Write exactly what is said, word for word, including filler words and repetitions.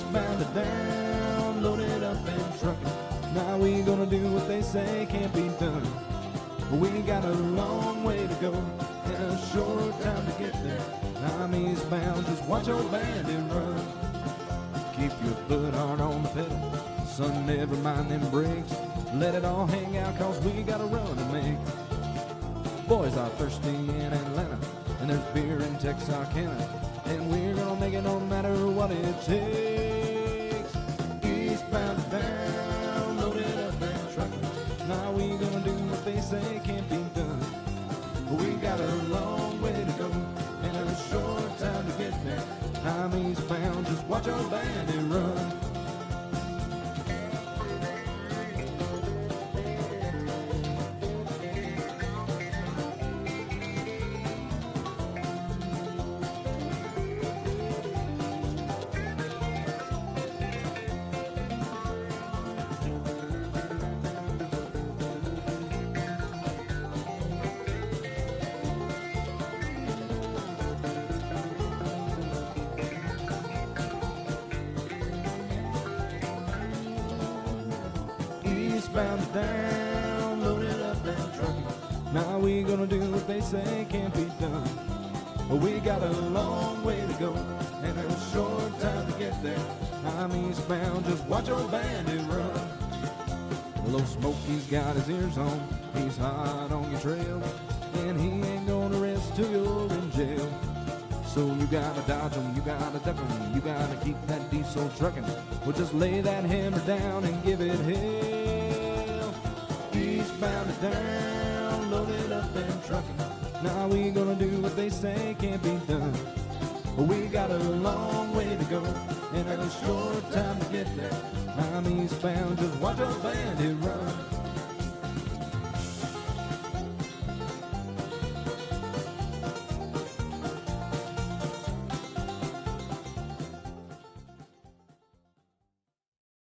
Eastbound and down, loaded up and trucking. Now we gonna do what they say can't be done. We got a long way to go and a short time to get there. I'm eastbound, just watch old bandit run. Keep your foot hard on the pedal, son, never mind them brakes. Let it all hang out, cause we got a run to make. Boys are thirsty in Atlanta, and there's beer in Texarkana, and we're gonna make it no matter what it takes. Eastbound and down, loaded up and trucking. Now we gonna do what they say can't be done. We got a long way to go and a short time to get there. I'm eastbound, just watch our bandit run. Eastbound and down, loaded up and trucking. Now we gonna do what they say can't be done. We got a long way to go and a short time to get there. I'm eastbound, just watch old bandit run. Little Smokey's got his ears on, he's hot on your trail, and he ain't gonna rest till you're in jail. So you gotta dodge him, you gotta duck him, you gotta keep that diesel trucking. Well, just lay that hammer down and give it hell. Eastbound and down, loaded up and trucking. Now we gonna do what they say can't be done. We got a long way to go and a short time to get there. I'm eastbound, just watch a bandit run.